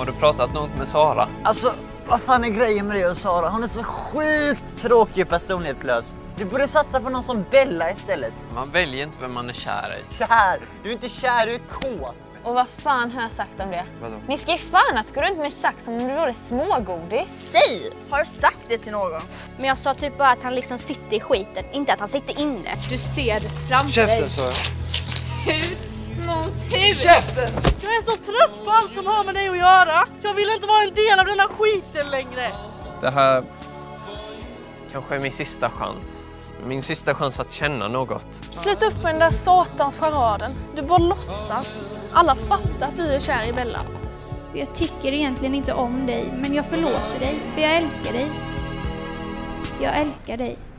Har du pratat något med Sara? Alltså, vad fan är grejen med det och Sara? Hon är så sjukt tråkig och personlighetslös. Du borde satsa på någon som Bella istället. Man väljer inte vem man är kär i. Kär! Du är inte kär, du är kåt. Och vad fan har jag sagt om det? Vadå? Ni ska ju fan att gå runt med Chuck som om det vore smågodis. Säg! Har du sagt det till någon? Men jag sa typ bara att han liksom sitter i skiten, inte att han sitter inne. Du ser det framför dig. Käften, sa jag. Hud mot hud. Käften! Jag är så trött på allt som har med dig att göra. Jag vill inte vara en del av den här skiten längre. Det här kanske är min sista chans. Min sista chans att känna något. Sluta upp med den där satans charaden. Du bara låtsas. Alla fattar att du är kär i Bella. Jag tycker egentligen inte om dig, men jag förlåter dig, för jag älskar dig. Jag älskar dig.